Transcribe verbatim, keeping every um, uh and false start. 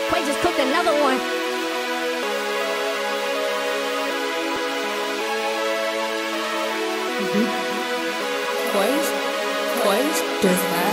Quay just cooked another one. Quais? Quais? Does that